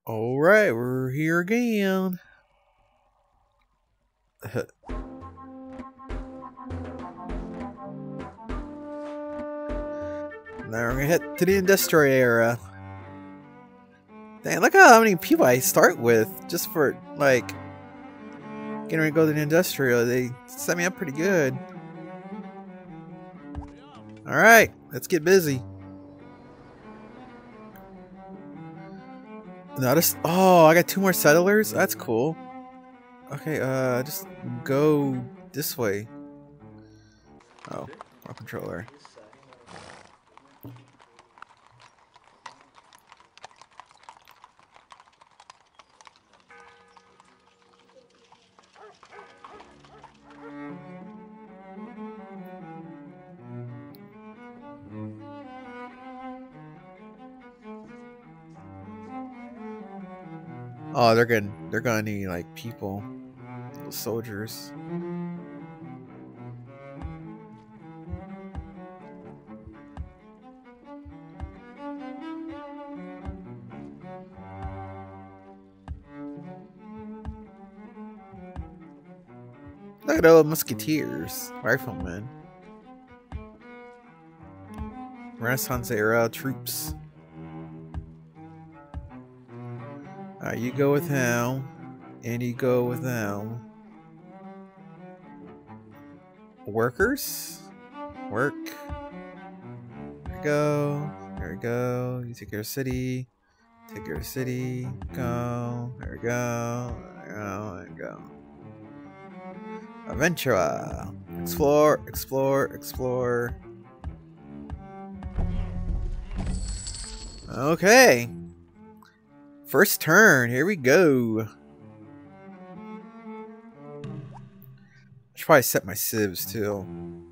Alright, we're here again. Now we're gonna head to the industrial era. Dang, look at how many people I start with just for, like, getting ready to go to the industrial. They set me up pretty good. Alright, let's get busy. Notice, oh, I got 2 more settlers? That's cool. Okay, just go this way. Oh, wrong controller. Oh, they're gonna need like people, soldiers. Look at those musketeers, riflemen, Renaissance era troops. Alright, you go with him, and you go with them. Workers? Work. There we go. There we go. You take your city. Take your city. Go. There we go. There we go. There we go. Adventure. Explore, explore, explore. Okay. First turn, here we go. I should probably set my civs too.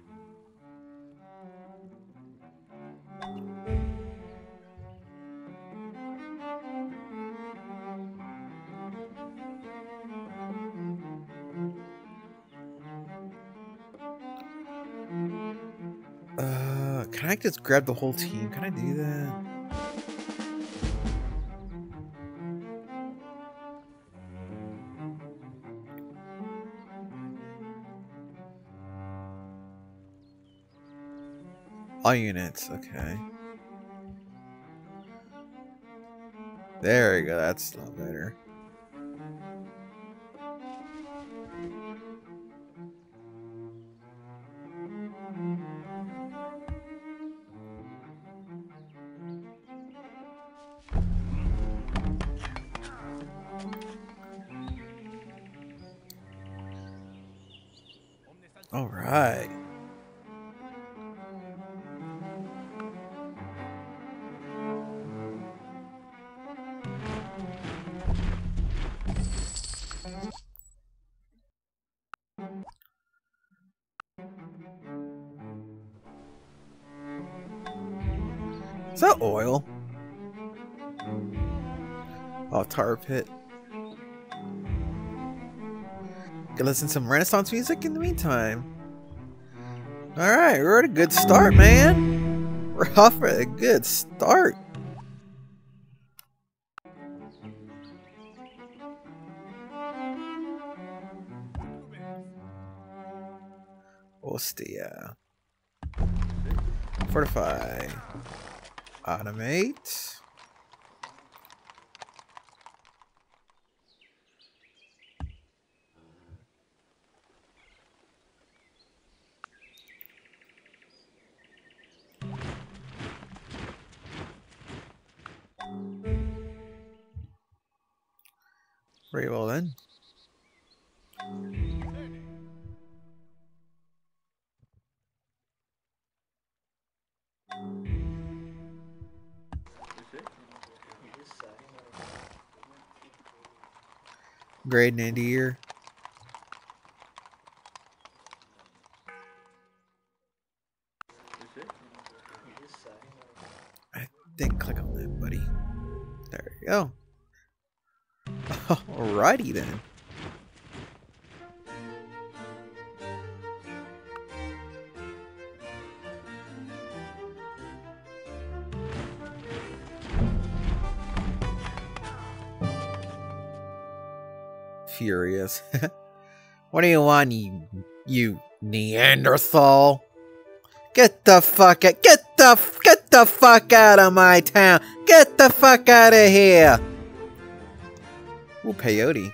Can I just grab the whole team? Can I do that? All units, okay. There we go, that's a lot better. All right. Is that oil? Oh, tar pit. Can listen to some Renaissance music in the meantime. Alright, we're at a good start, man. We're off at a good start. Ostia. Fortify. Automate. Very well then. Grade 90 year. I didn't click on that, buddy. There you go. Alrighty then. furious. What do you want, you Neanderthal? Get the fuck out of my town! Get the fuck out of here! Ooh, peyote.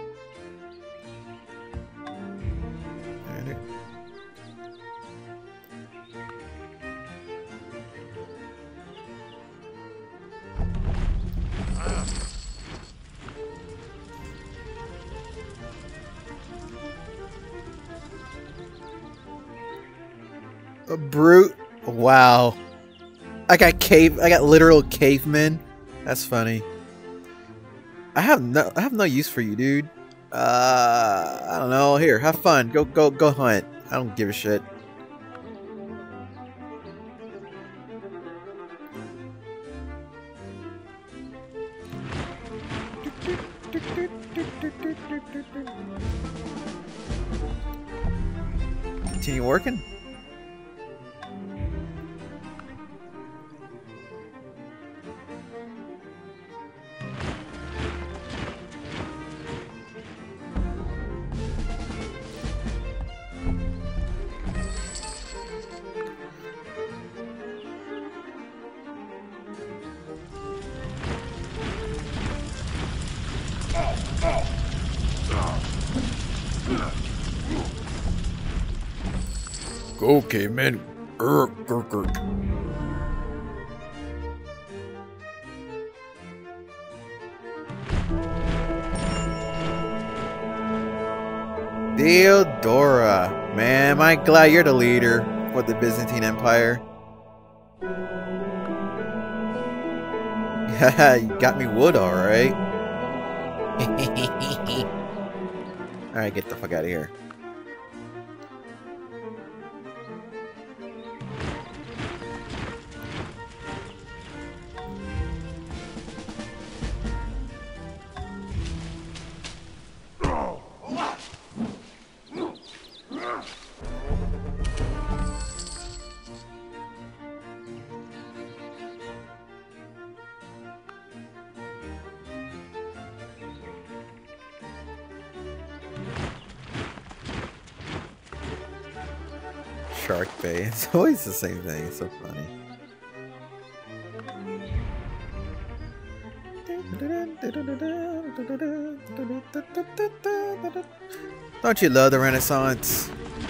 A brute. Wow. I got literal cavemen. That's funny. I have no use for you, dude. I don't know. Here, have fun. Go hunt. I don't give a shit. Continue working. Go, caveman. Theodora. Man, am I glad you're the leader for the Byzantine Empire. Haha, you got me wood, alright. Alright, get the fuck out of here. Shark Bay. It's always the same thing. It's so funny. Don't you love the Renaissance?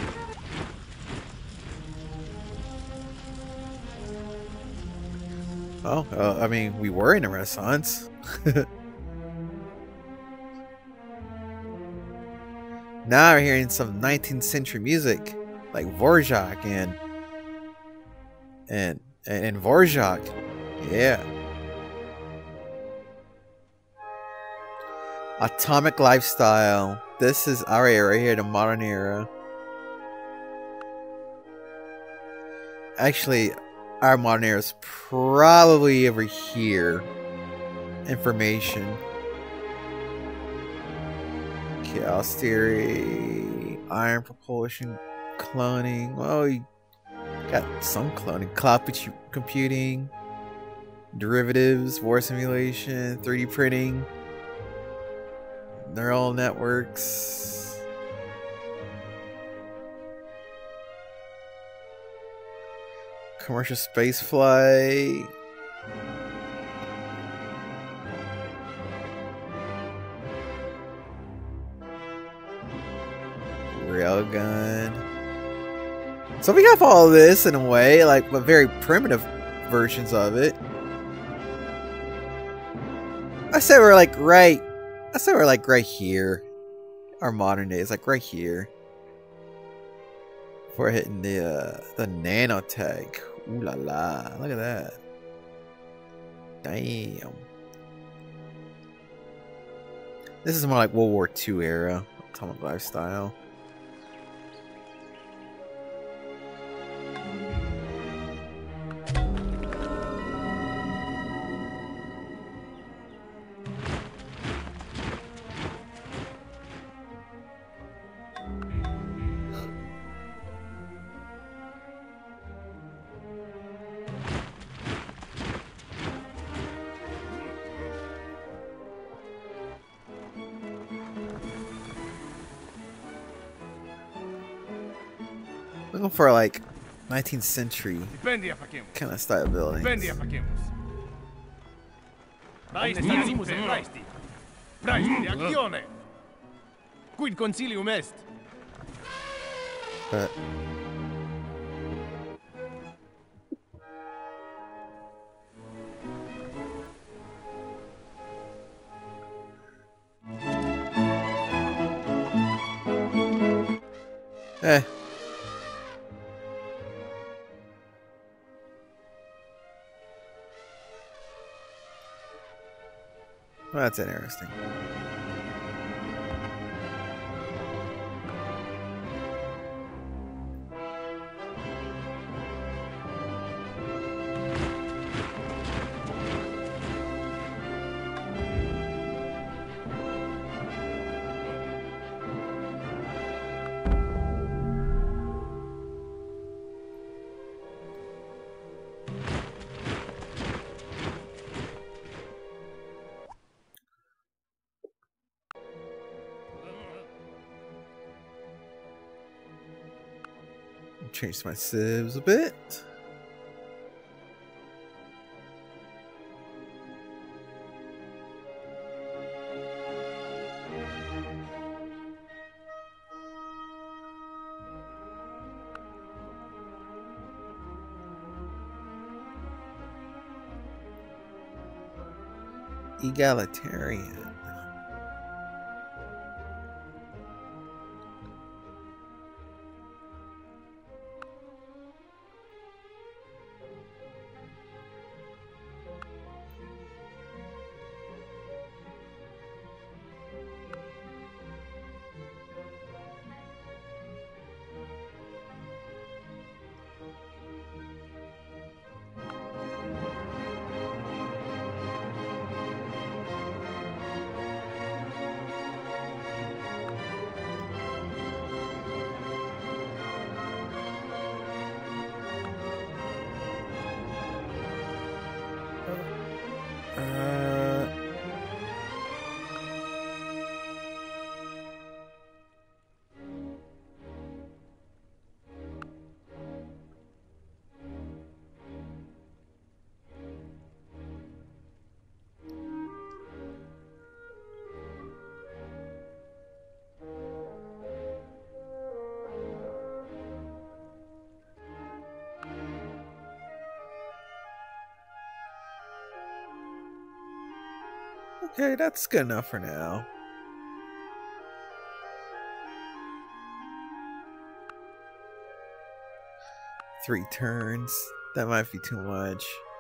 Oh, I mean, we were in the Renaissance. Now we're hearing some 19th century music. Like Dvorak and Dvorak, yeah. Atomic lifestyle. This is our era right here, the modern era. Actually, our modern era is probably over here. Information. Chaos theory, iron propulsion. Cloning. Well, you got some cloning. Cloud computing, derivatives, war simulation, 3D printing, neural networks, commercial space flight, railgun. So we have all this in a way, like, but very primitive versions of it. I say we're like right here. Our modern days, like right here. Before hitting the nanotech. Ooh la la. Look at that. Damn. This is more like World War II era. Atomic lifestyle. Looking for like 19th century kind of style buildings. Quid consilium est? But eh. Well, that's interesting. Change my civs a bit. Egalitarian. Okay, that's good enough for now. Three turns. That might be too much.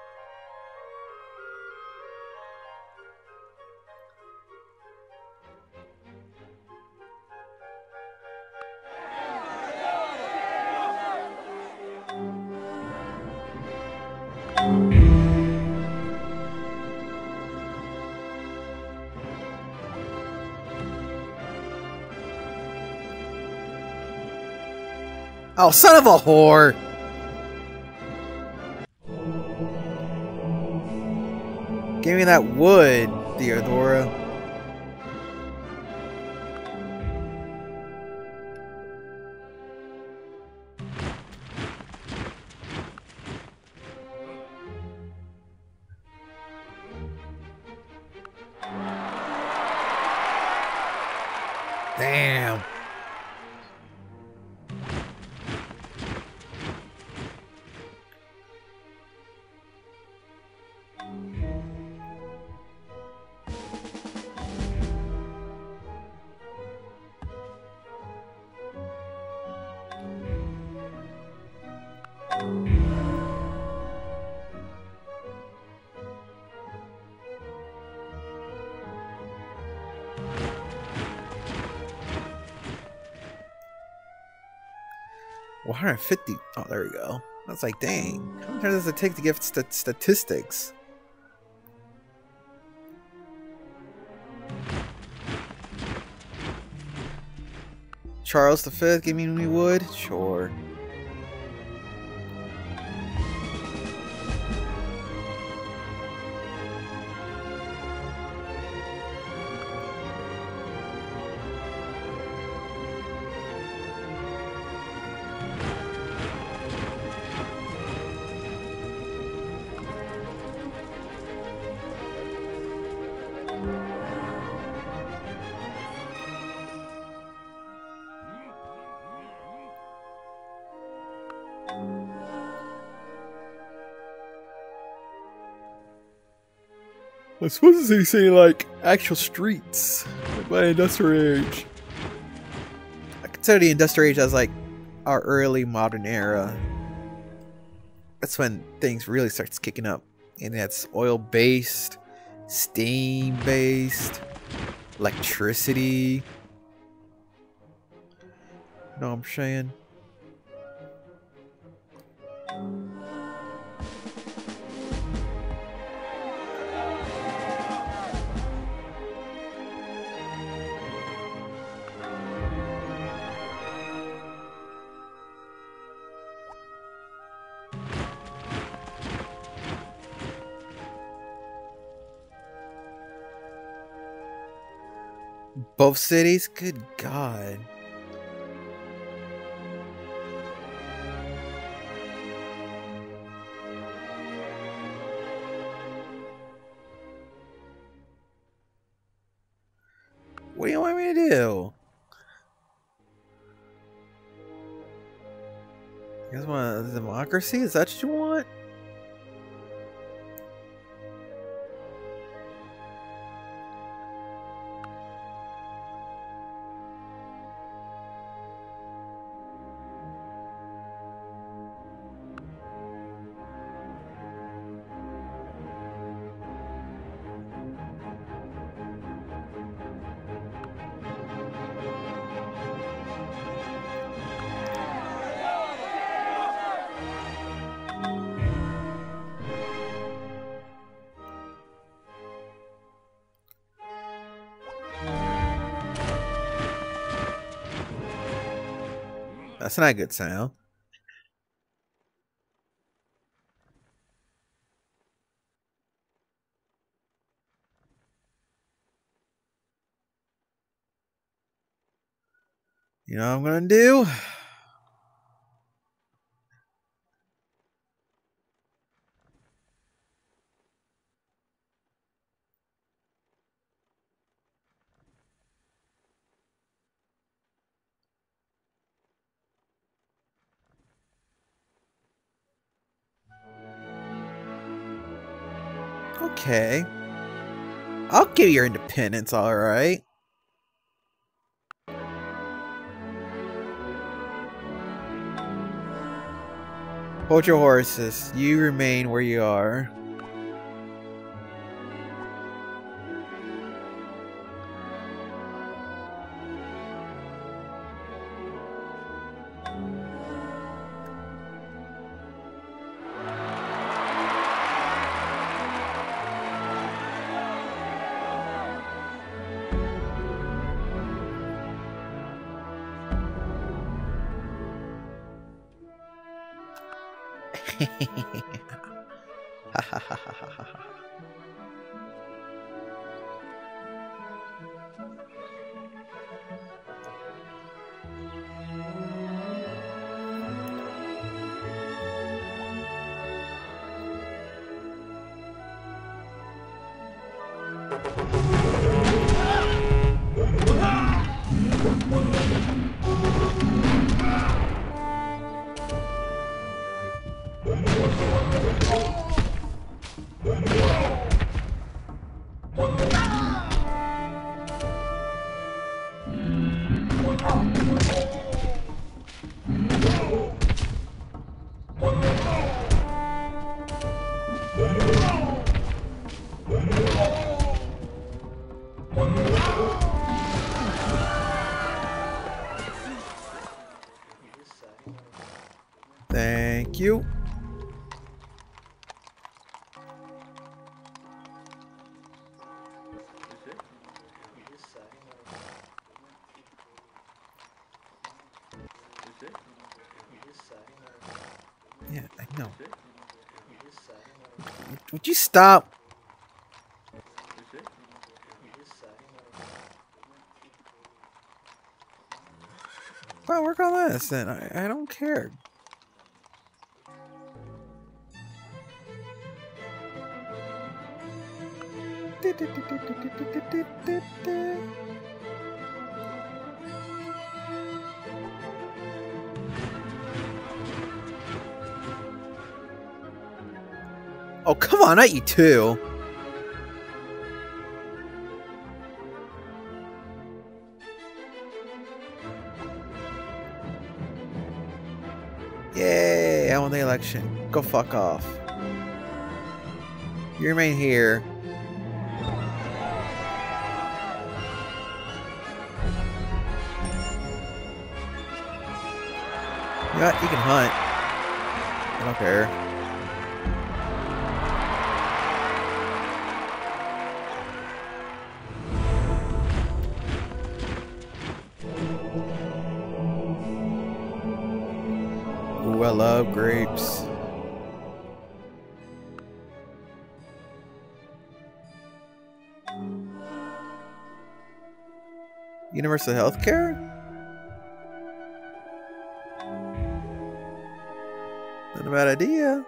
Oh, son of a whore! Give me that wood, Theodora. Damn. Well, 150. Oh, there we go. I was like, dang. How much does it take to get statistics? Charles V, give me wood? Sure. I suppose they say like actual streets like by industrial age. I consider the industrial age as like our early modern era. That's when things really starts kicking up, and that's oil based, steam based, electricity. You know what I'm saying? Both cities? Good God. What do you want me to do? You guys want a democracy? Is that what you want? That's not a good sound. You know what I'm gonna do? Okay. I'll give you your independence, alright. Hold your horses. You remain where you are. Thank you. Yeah, I know. Would you stop? Well, work on this then. I don't care. Oh, come on, not you too. Down with the election. Go fuck off. You remain here. You know what? You can hunt. I don't care. Ooh, I love grapes. Universal healthcare? Not a bad idea.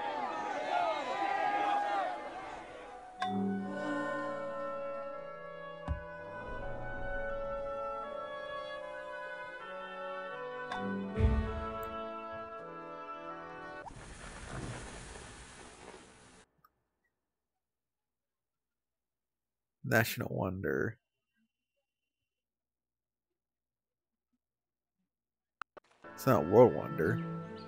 National wonder. It's not world wonder.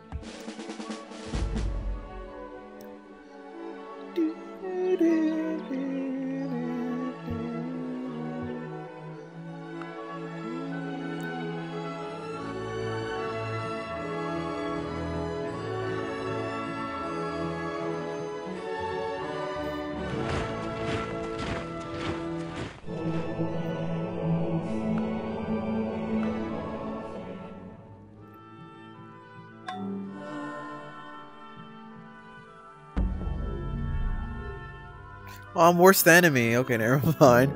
Oh, I'm worst enemy. Okay, never mind.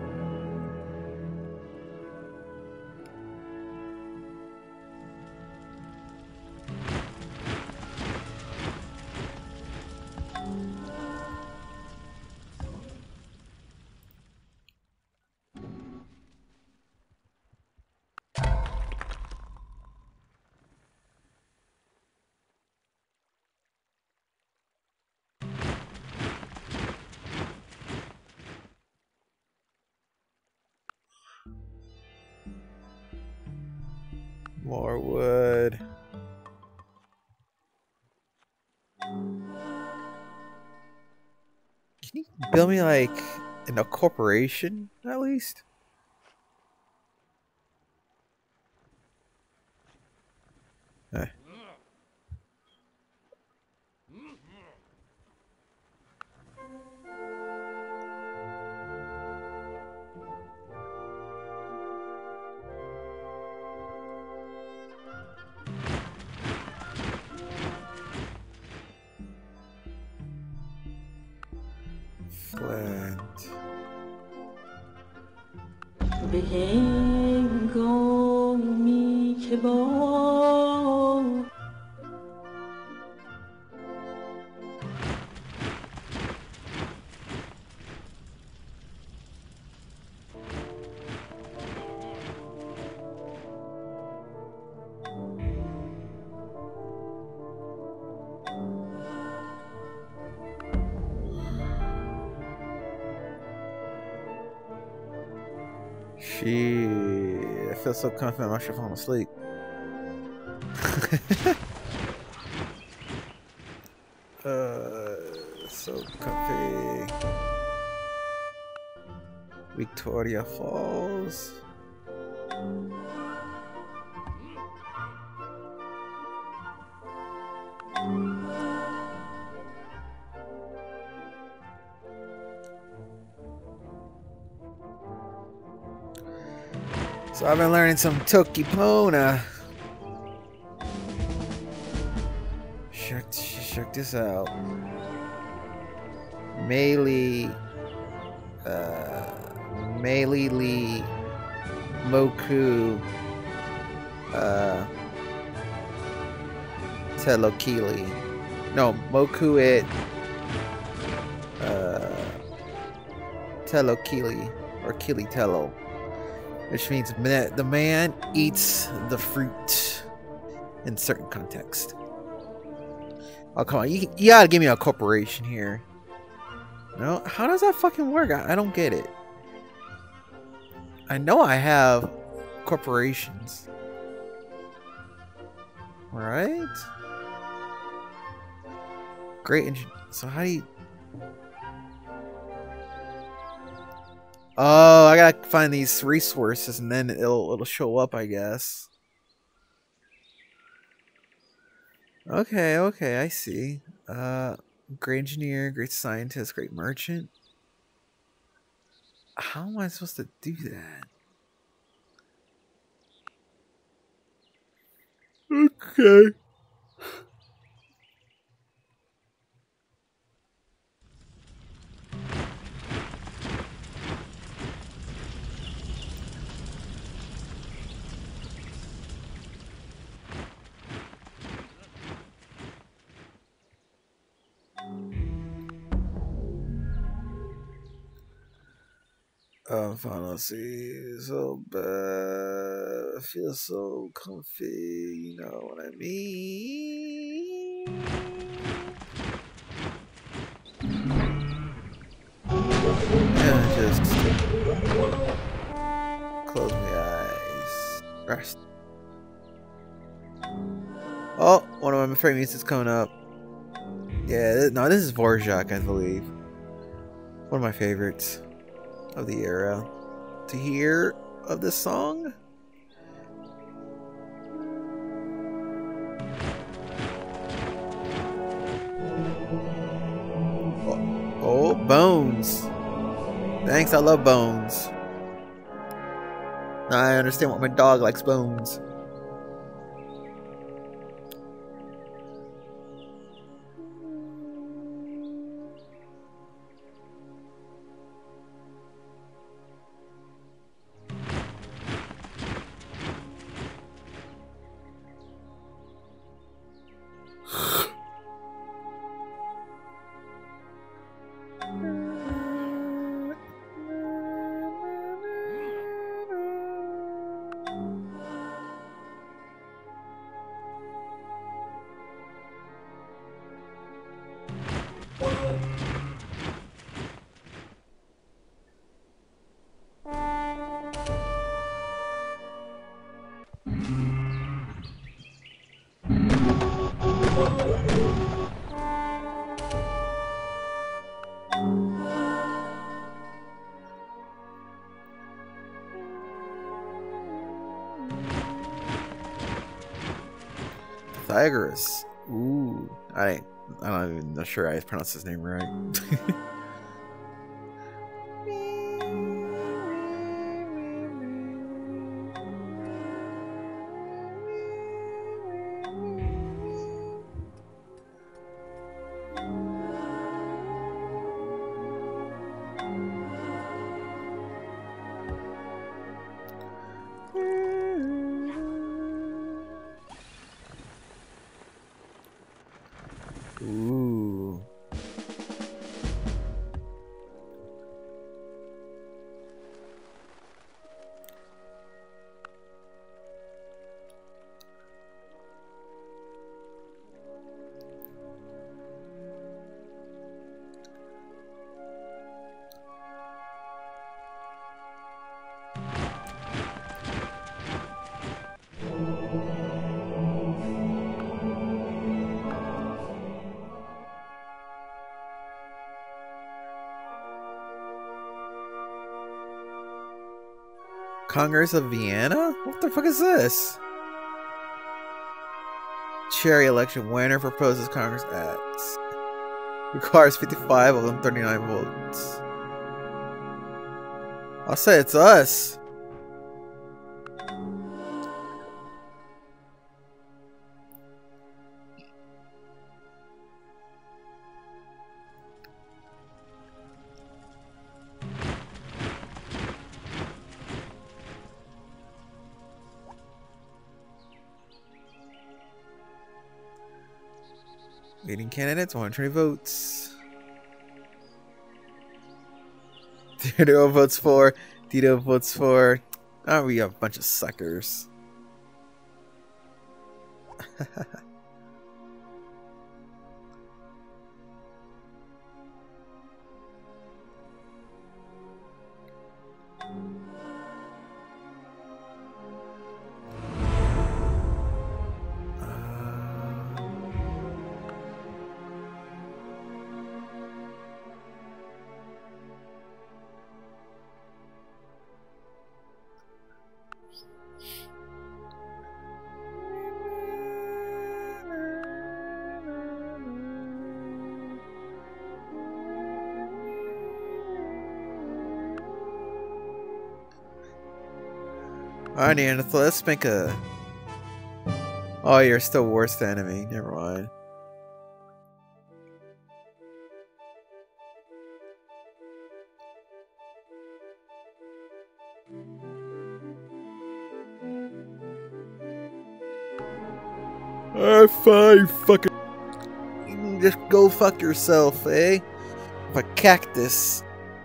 More wood. Can you build me like in a corporation at least? Eh. Flint. Shit, I feel so confident I should fall asleep. So comfy. Victoria Falls. So I've been learning some Toki Pona. Check this out. Melee Li Moku Telokili. No, Moku it Telokili or Kili Telo. Which means the man eats the fruit in certain context. Oh, come on. You gotta give me a corporation here. No? How does that fucking work? I don't get it. I know I have corporations. Right? Great engine. So how do you... Oh, I gotta find these resources and then it'll show up, I guess. Okay, okay, I see. Great engineer, great scientist, great merchant. How am I supposed to do that? Okay. Let's see. So bad. I feel so comfy. You know what I mean? Yeah, just close my eyes. Rest. Oh, one of my favorite music's coming up. Yeah, no, this is Dvorak, I believe. One of my favorites of the era to hear of this song. Oh, Bones. Thanks, I love Bones. Now I understand why my dog likes Bones. Pythagoras. Ooh, I'm not even sure I pronounced his name right. Ooh. Congress of Vienna? What the fuck is this? Cherry election winner proposes Congress acts. Requires 55 of them 39 votes. I'll say it's us. Leading candidates, 120 votes. Theodore votes for. Tito votes for. Oh, we have a bunch of suckers. Alright, Neanderthal, let's make a... Oh, you're still worse than enemy. Never mind. Fine, fucking. You can just go fuck yourself, eh? A cactus.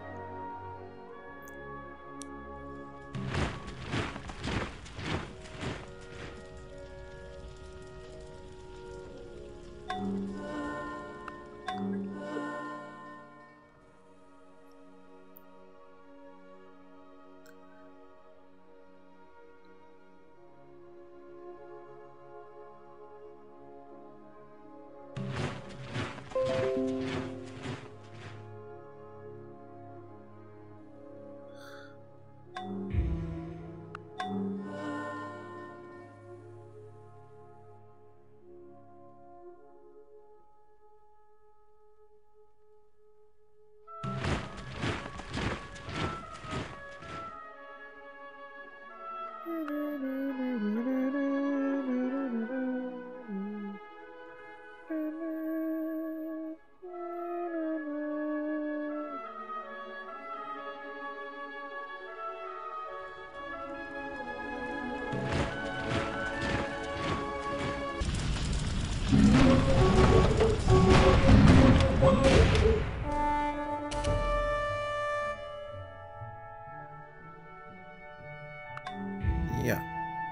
Yeah.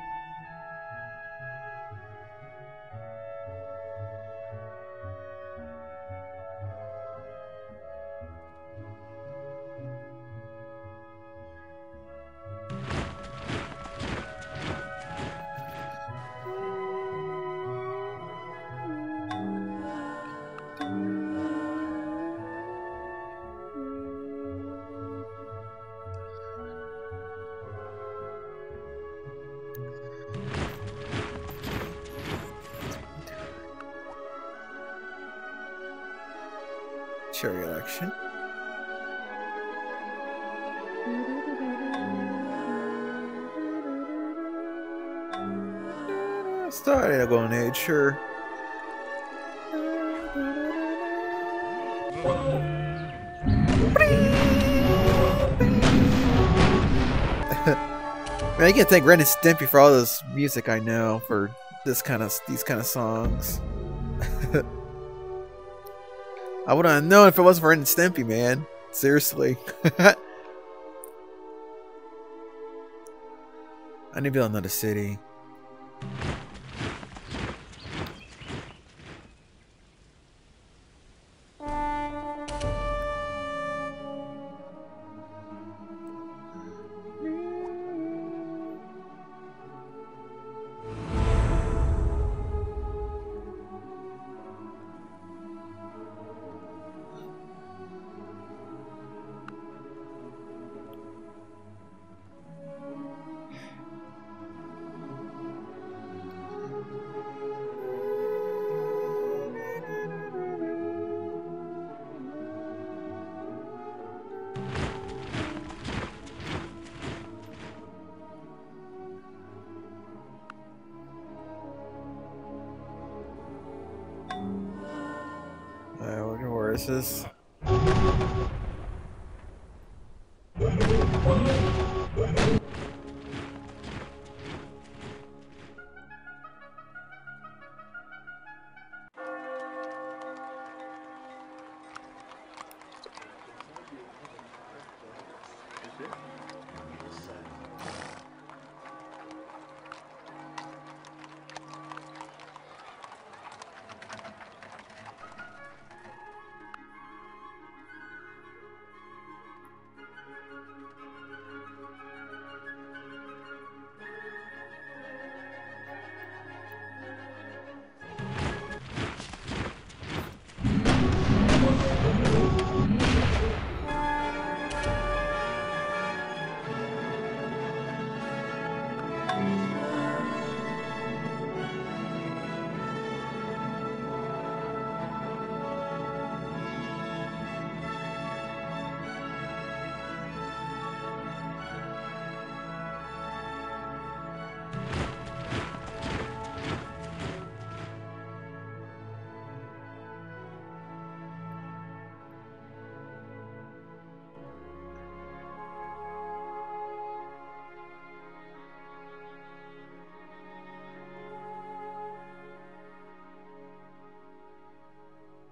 Cherry election. Starting to go on age, sure. Man, I can't thank Ren and Stimpy for all this music I know for these kind of songs. I wouldn't have known if it wasn't for Ren and Stimpy, man. Seriously. I need to build another city. Where is this?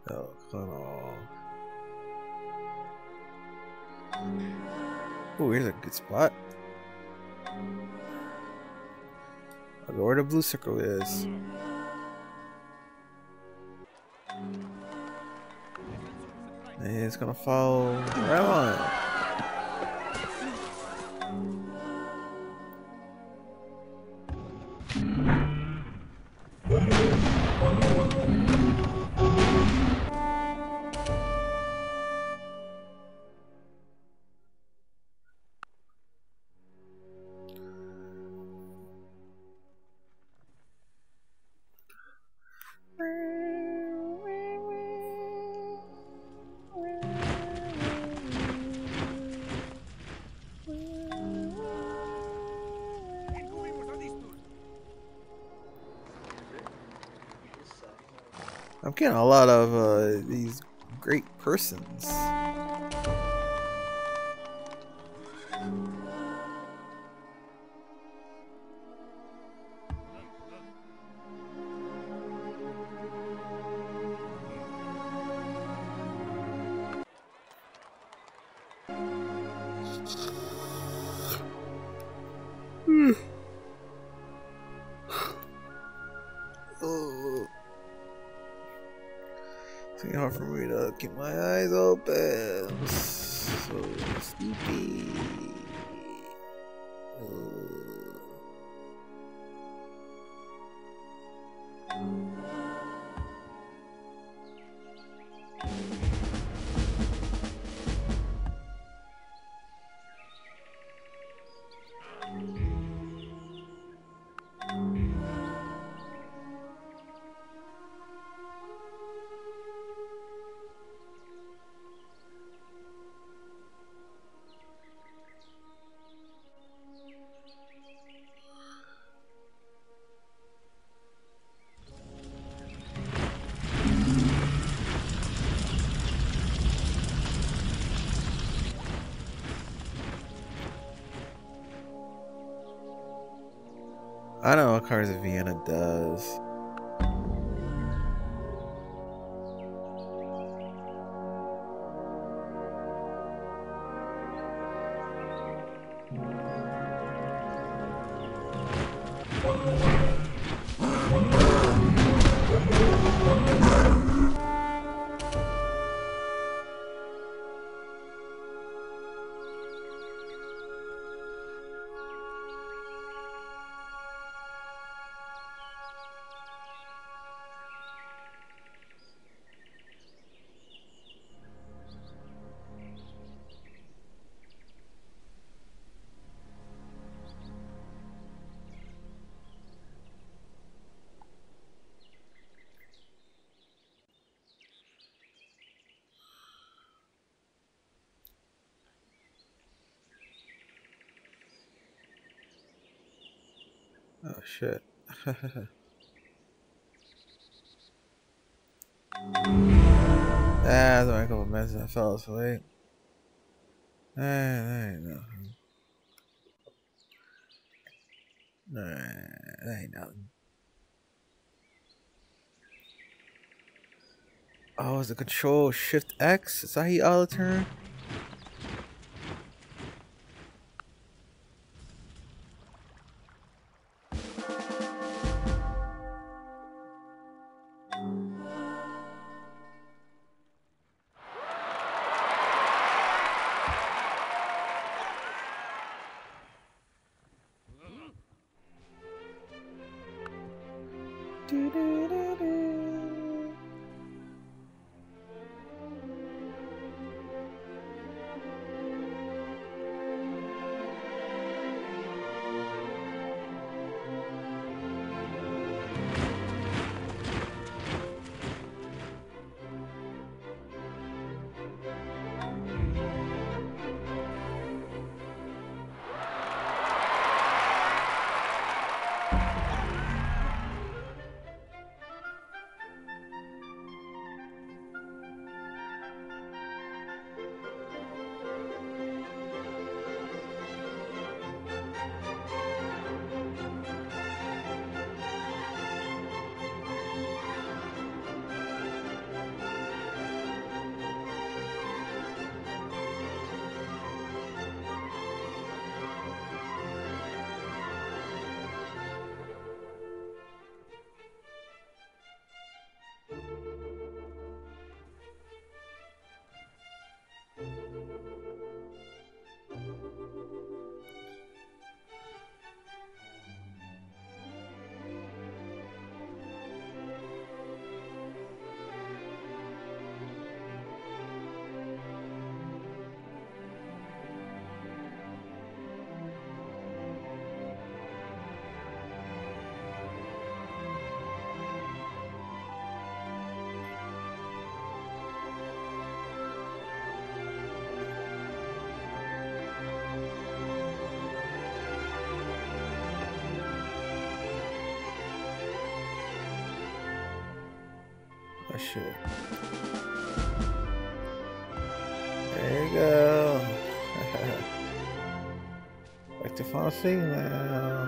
Oh, come on. Oh, here's a good spot. I'll go where the blue circle is. And it's gonna fall right on it. I'm getting a lot of these great persons. Oh. It's getting hard for me to keep my eyes open. I'm so sleepy. I don't know what Cars of Vienna does. Oh shit. That's only a couple minutes and I fell asleep. That ain't nothing. That ain't nothing. Oh, is the control Shift X? Is that how you auto turn? Oh shit. There you go. Back to final signal.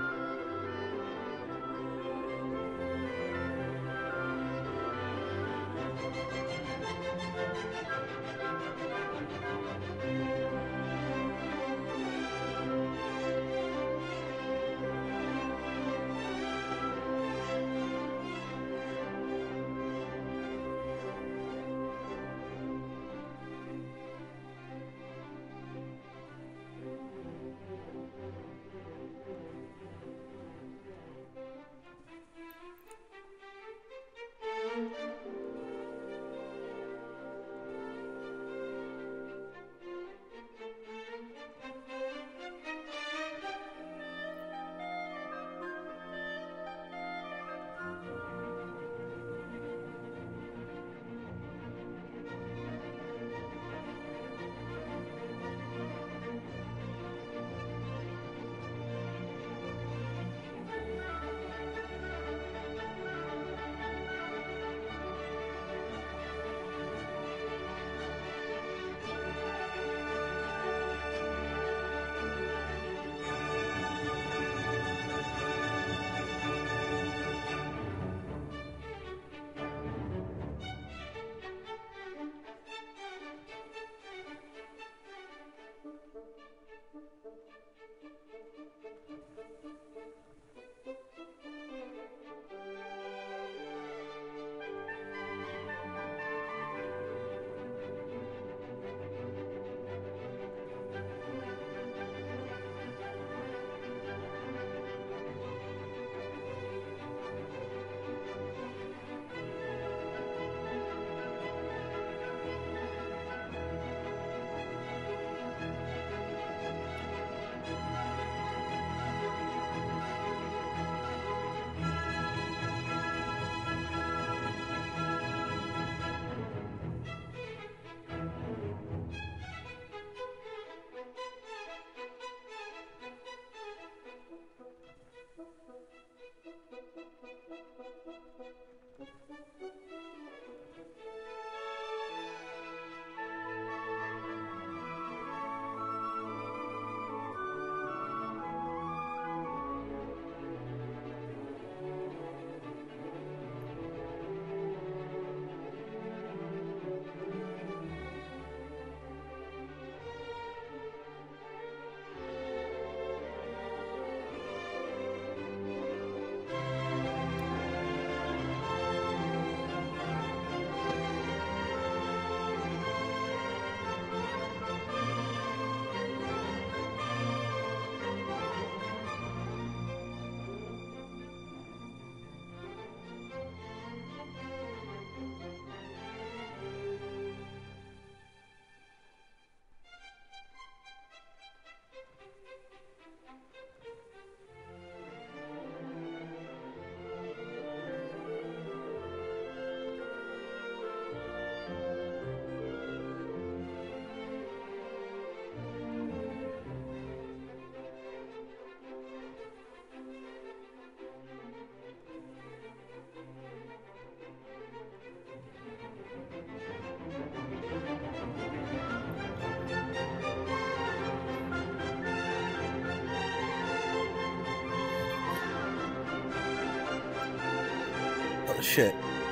Oh shit.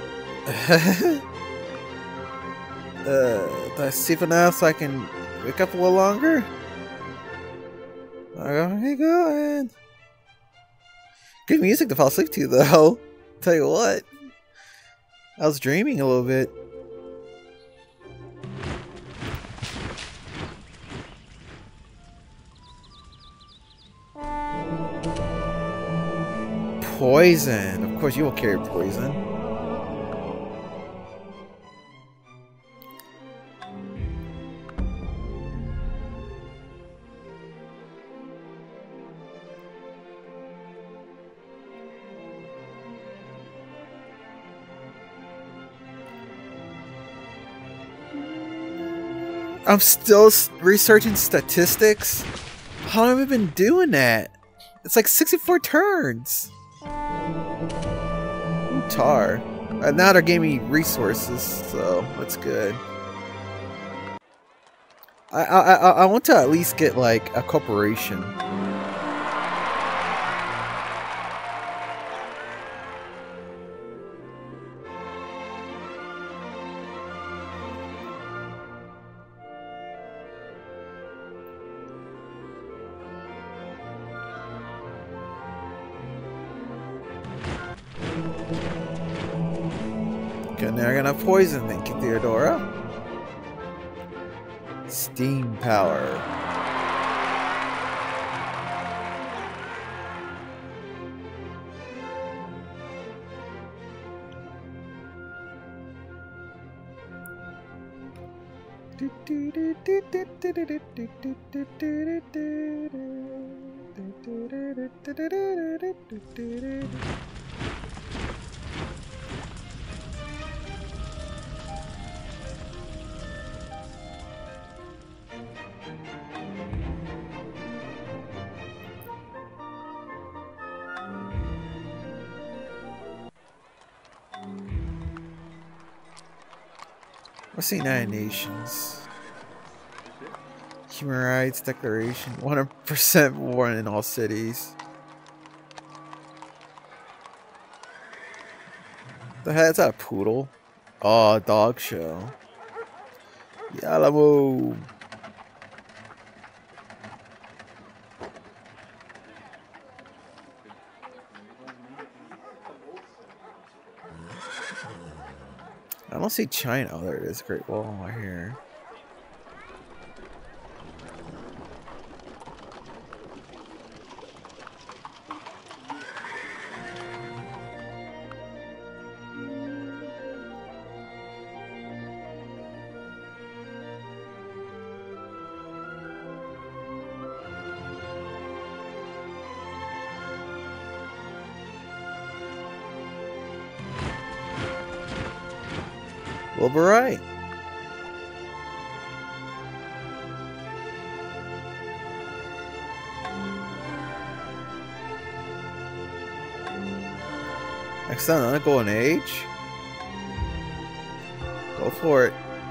Do I see for now so I can wake up a little longer? Okay, good. Good music to fall asleep to, though. Tell you what. I was dreaming a little bit. Poison. Of course, you will carry poison. I'm still researching statistics. How long have I been doing that? It's like 64 turns. Ooh, tar. And now they're giving me resources, so that's good. I want to at least get like a corporation. Okay, now I'm gonna poison. Thank you, Theodora. Steam power. What's the United Nations? Human Rights Declaration. 100% war in all cities. The heck's that, a poodle? Oh, a dog show. Yalamo. I don't see China. Oh, there it is. Great Wall right here. We'll be right. Next time, I'm gonna go in age. Go for it.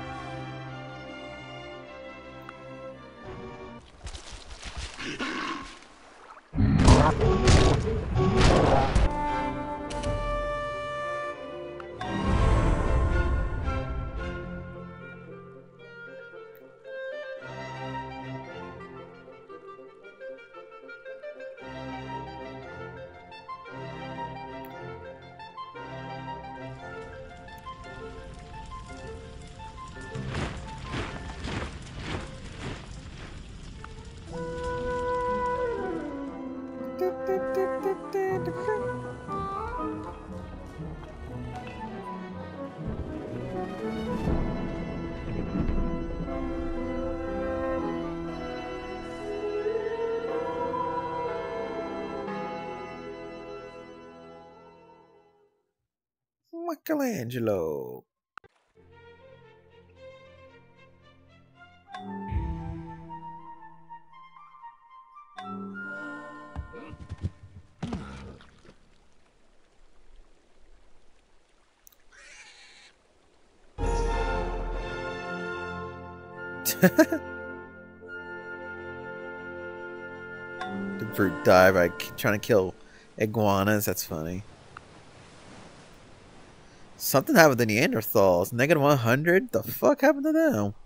Michelangelo. The brute died by trying to kill iguanas. That's funny. Something happened to Neanderthals. Negative 100? The fuck happened to them?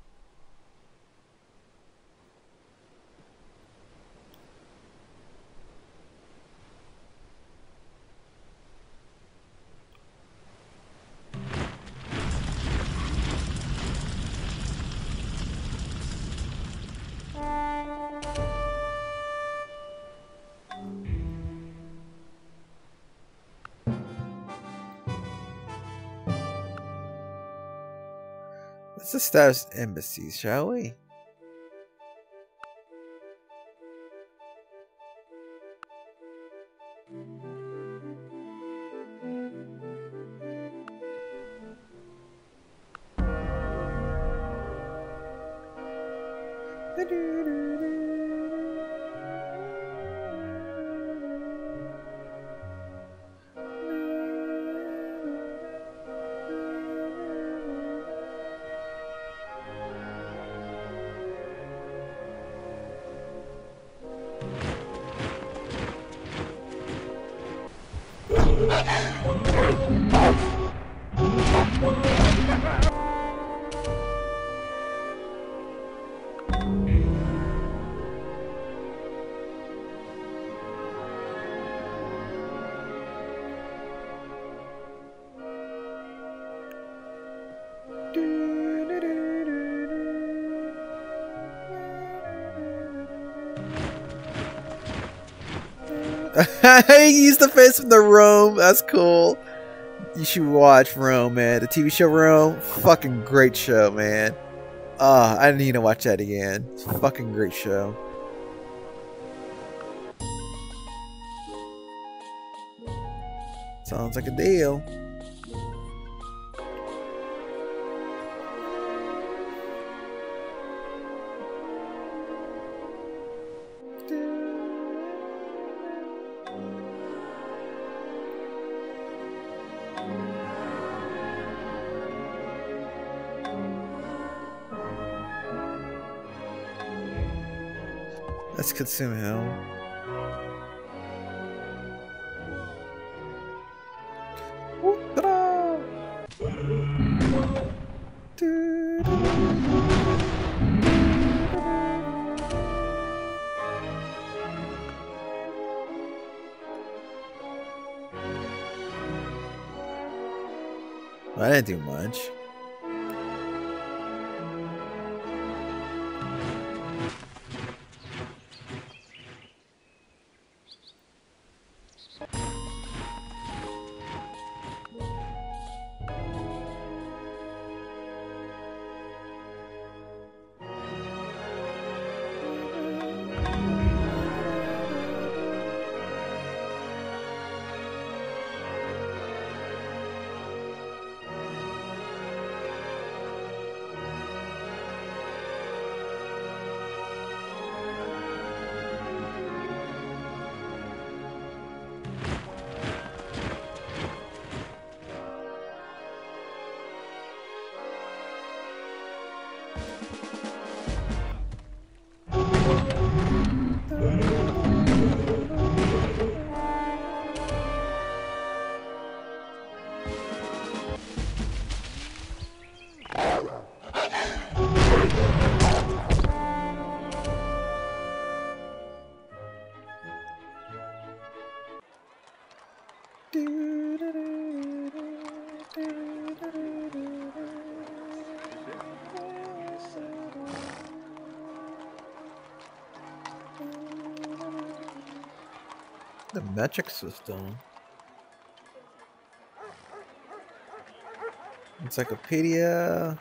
Let's establish embassies, shall we? He used the face from the Rome. That's cool. You should watch Rome, man. The TV show Rome. Fucking great show, man. I need to watch that again. It's a fucking great show. Sounds like a deal. Let's consume him. I didn't do much. The metric system. Encyclopedia.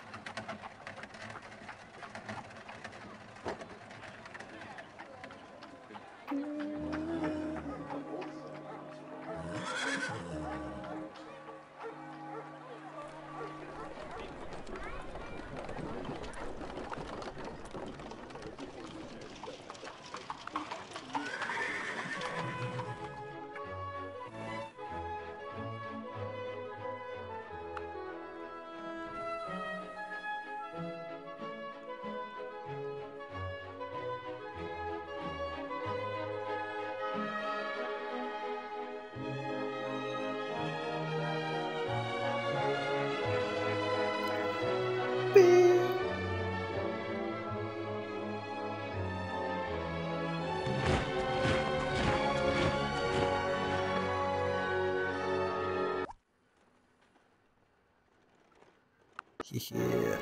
Yeah.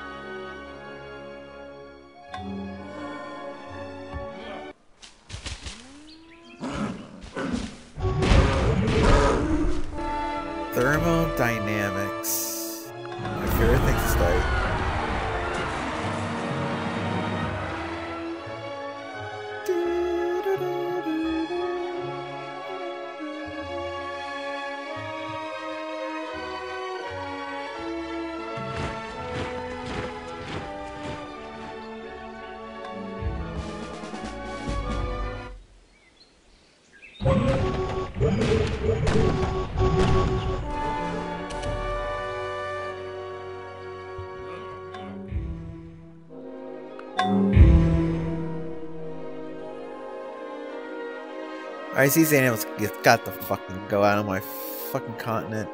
Thermodynamics. My favorite thing to study. Alright, these animals got to fucking go out of my fucking continent.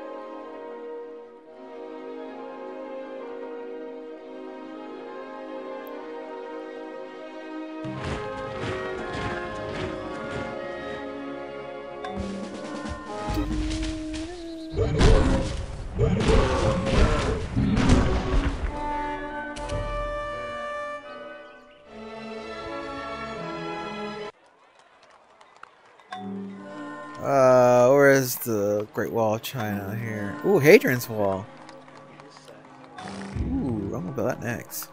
Where is the Great Wall of China here? Ooh, Hadrian's Wall. Ooh, I'm gonna build that next.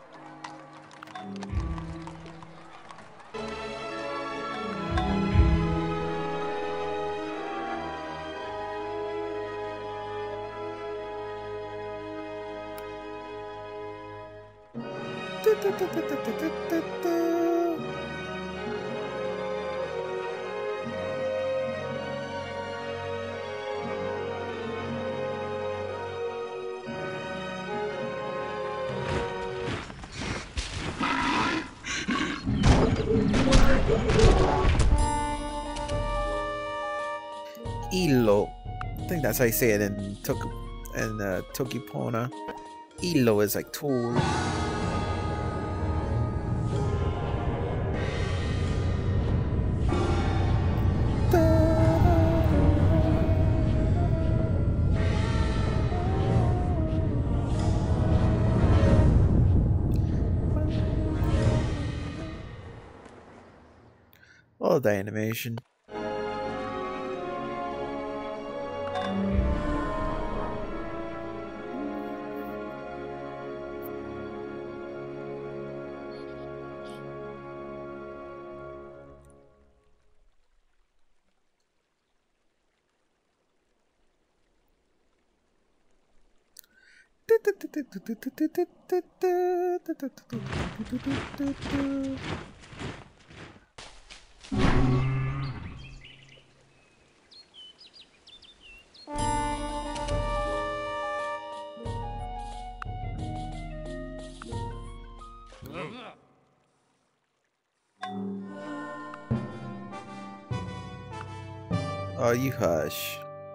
Ilo. I think that's how you say it in Tokipona. Ilo is like tool. Oh, the animation. Oh, you hush.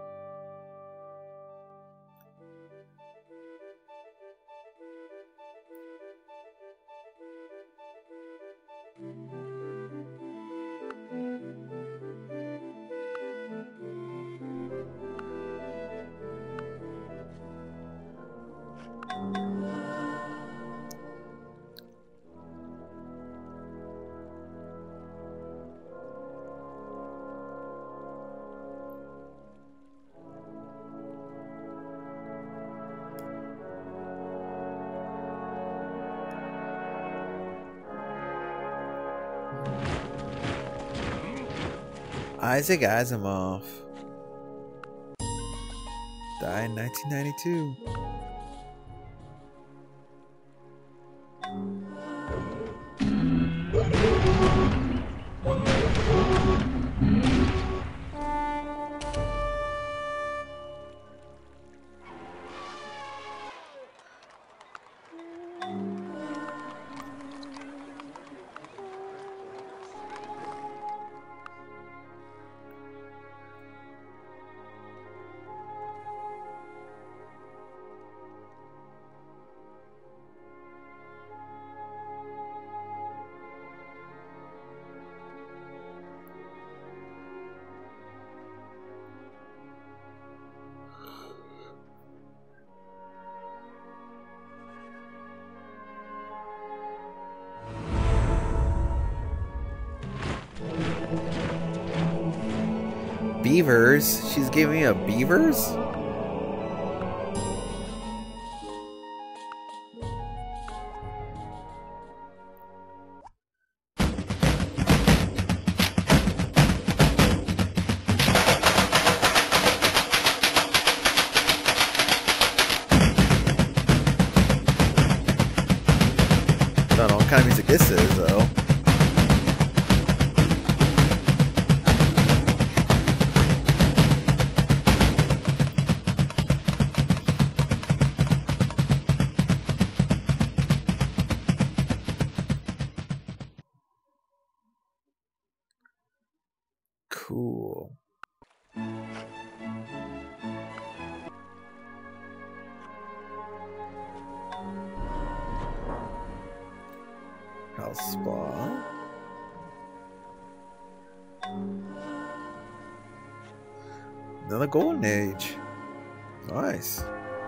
Isaac Asimov died in 1992. Beavers? She's giving me a beavers? I don't know what kind of music this is, though. Cool. Another golden age. Nice.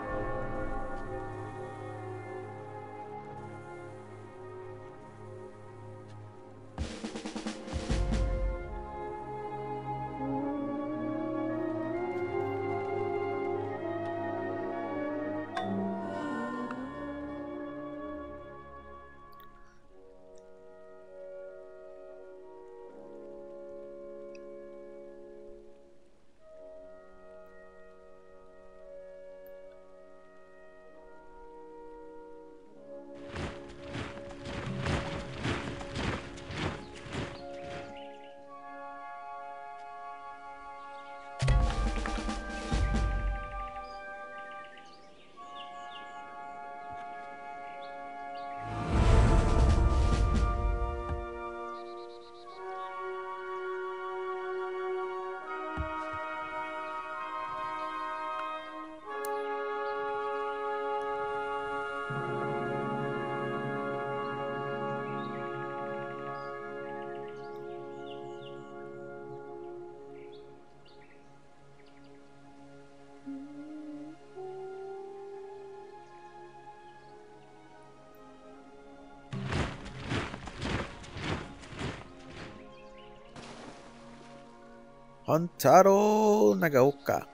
Hontaro Nagaoka.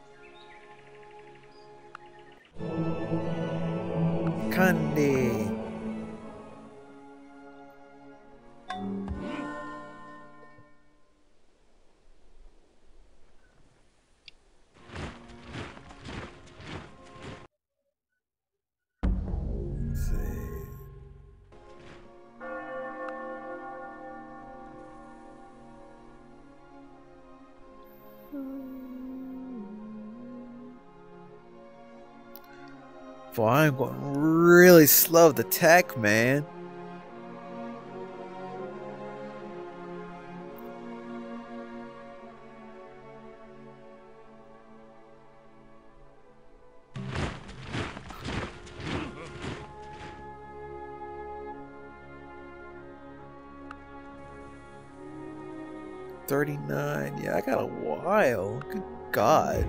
Candy. Let's see. Boy, I'm going really slow with the tech, man. $39. Yeah, I got a while. Good God.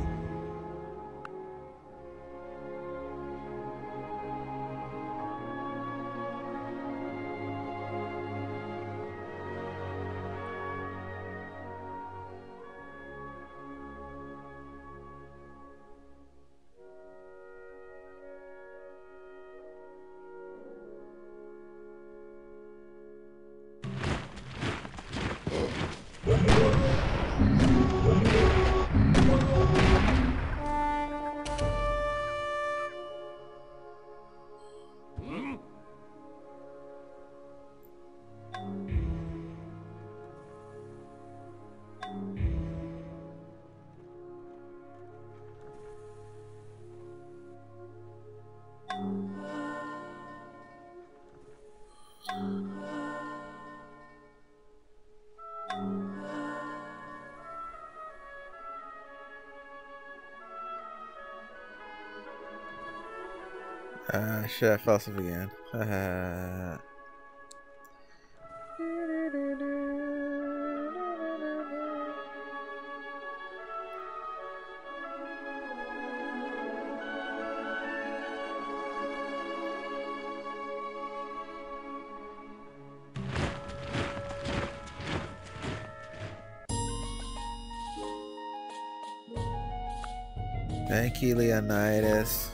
Shit, I fell asleep again. Thank you, Leonidas.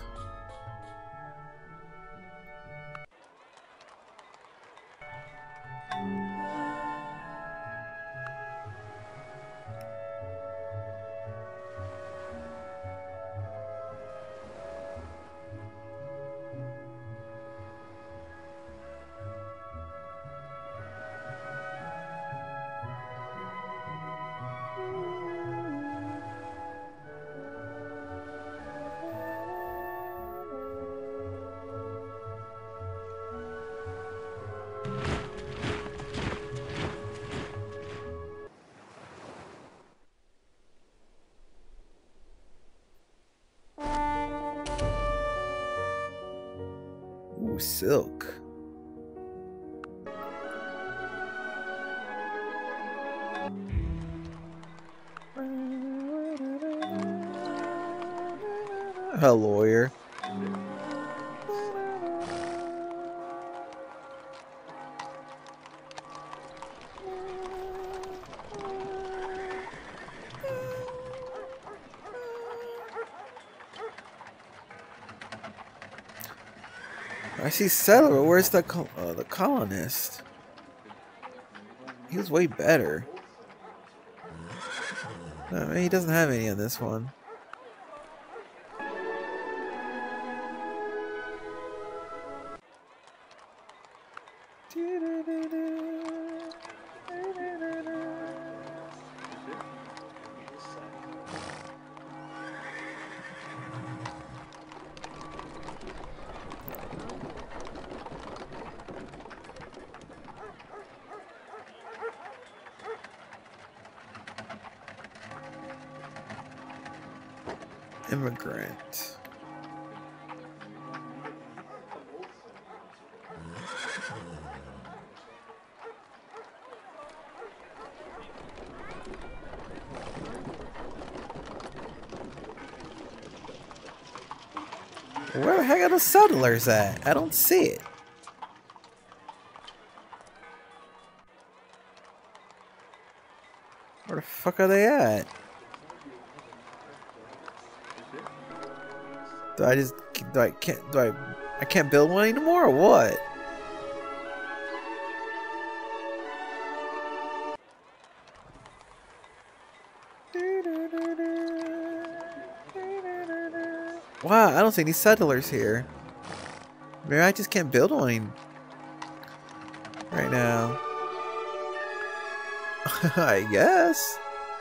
Ooh, silk. A lawyer. I see settler. Where's the colonist? He was way better. No, I mean, he doesn't have any on this one. Immigrant. Where the heck are the settlers at? I don't see it. Where the fuck are they at? I can't build one anymore or what? Wow, I don't see any settlers here. Maybe I just can't build one right now. I guess.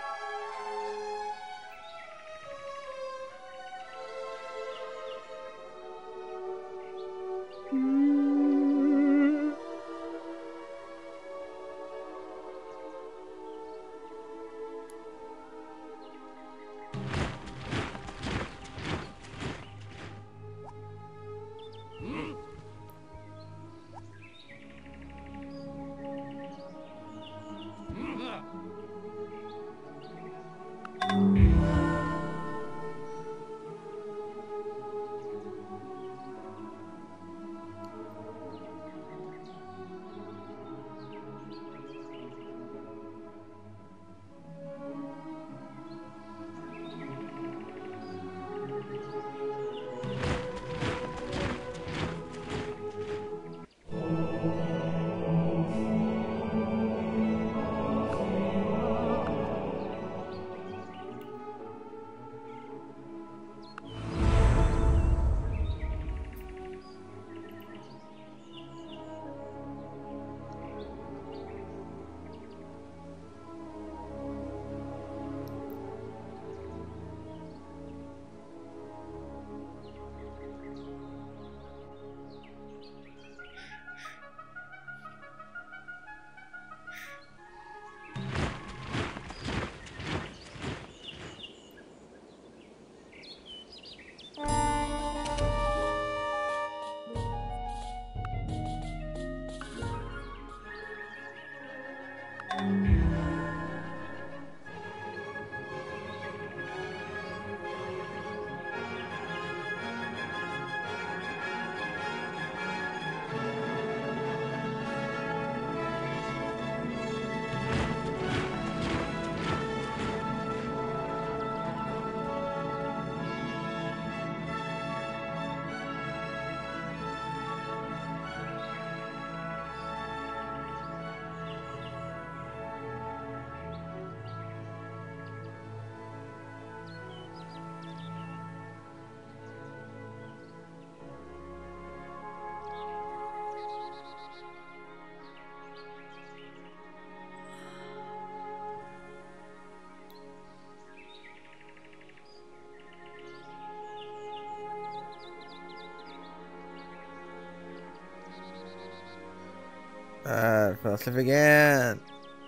Fell asleep again.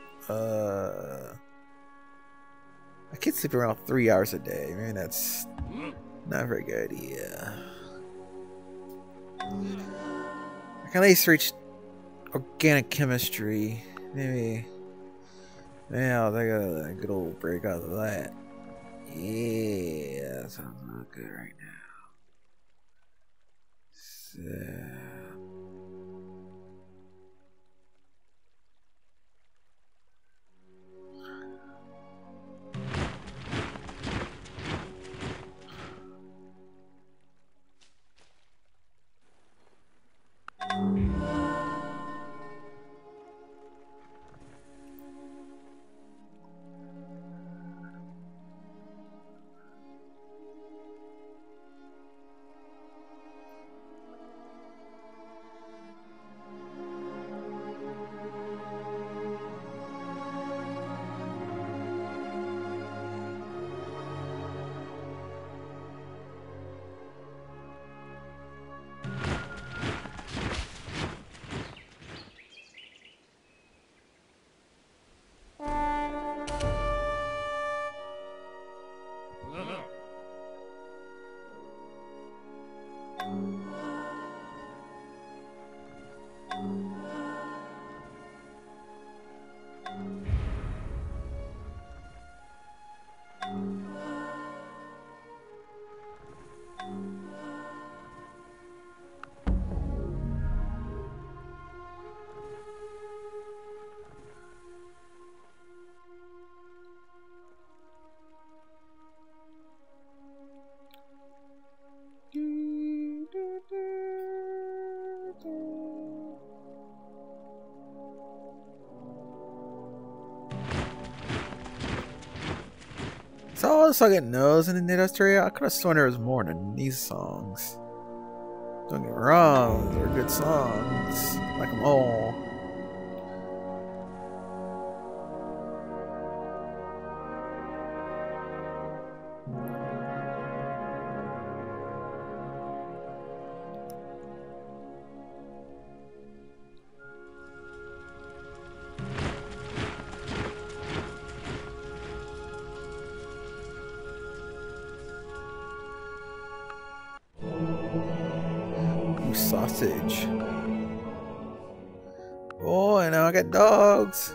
I can't sleep around 3 hours a day. Maybe that's not a very good idea. I can at least reach organic chemistry. Maybe I'll take a good old break out of that. Yeah, that sounds not good right now. Is that all the song it knows in the Industrial? I could have sworn there was more than these songs. Don't get me wrong, they're good songs. I like them all. Sausage. Oh, and now I got dogs.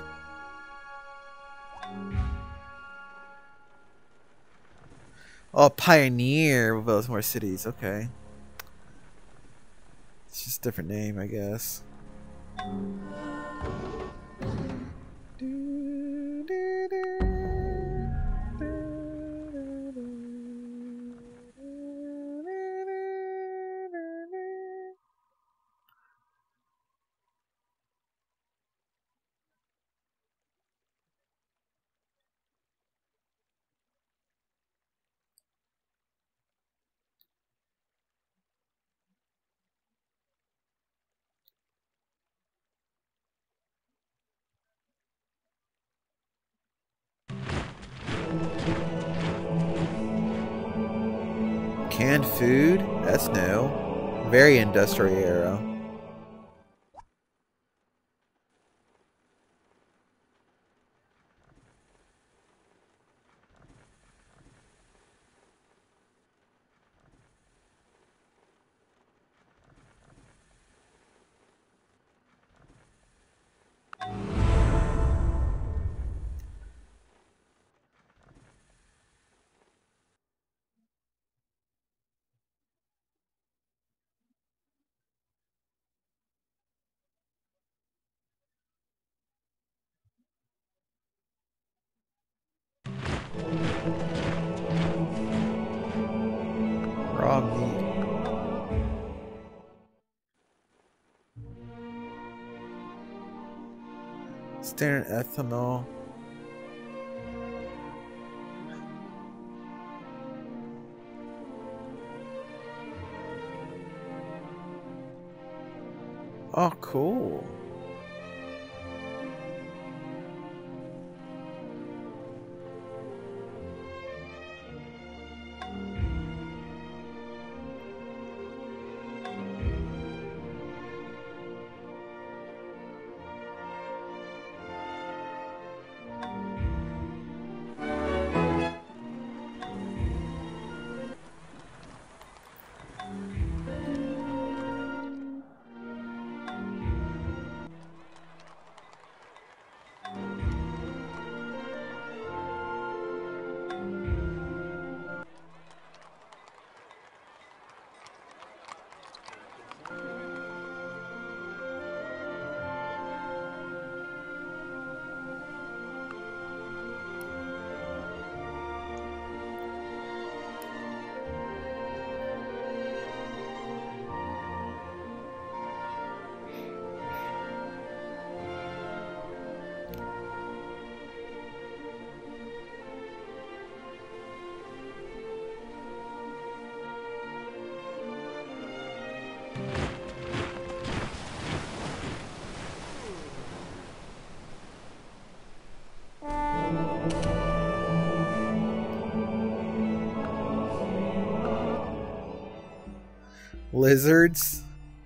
Oh, Pioneer with those more cities. Okay. It's just a different name, I guess. Canned food? That's new. Very industrial era. Raw meat. Standard ethanol. Oh, cool. Lizards.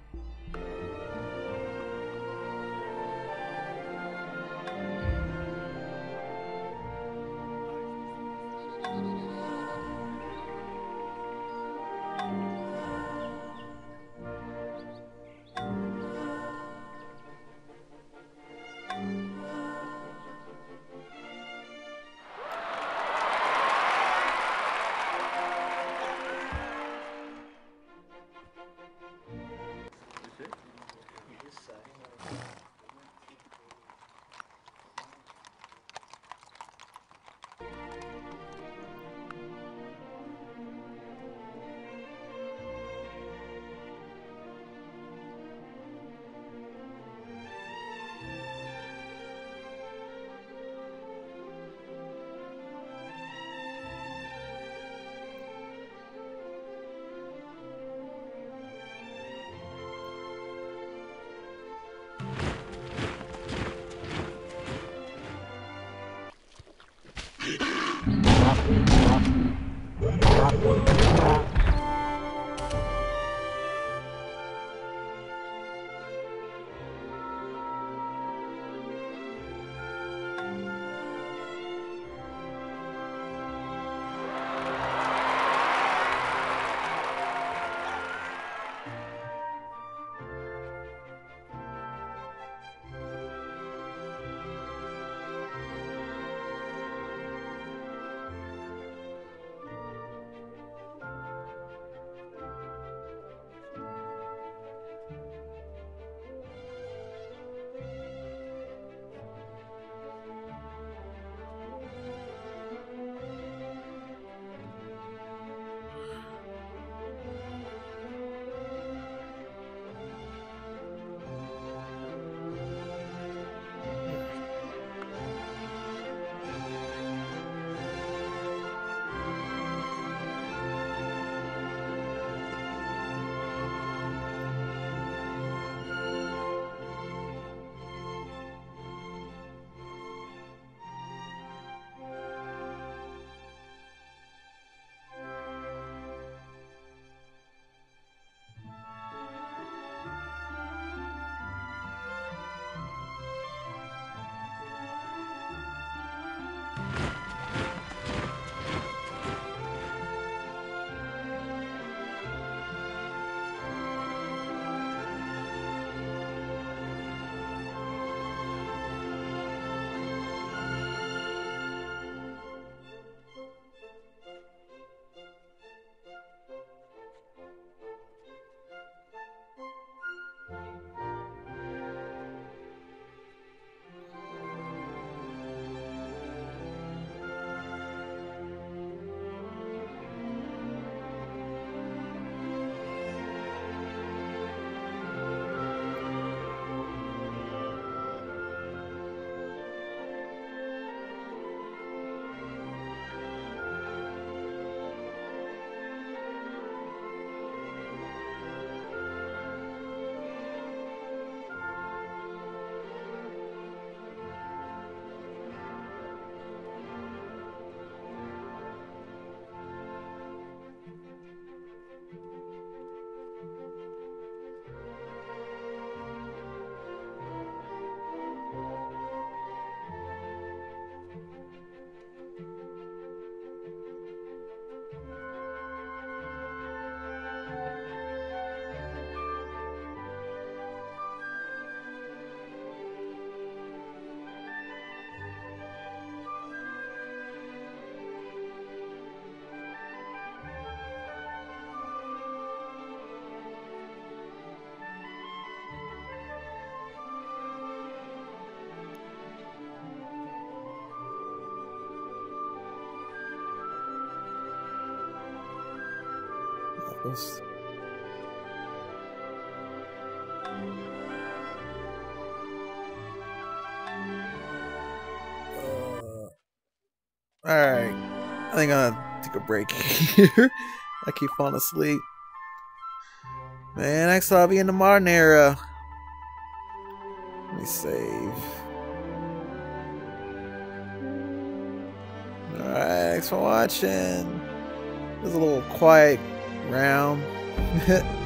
This. Alright. I think I'm gonna take a break here. I keep falling asleep. Man, next I'll be in the modern era. Let me save. Thanks for watching. It was a little quiet round.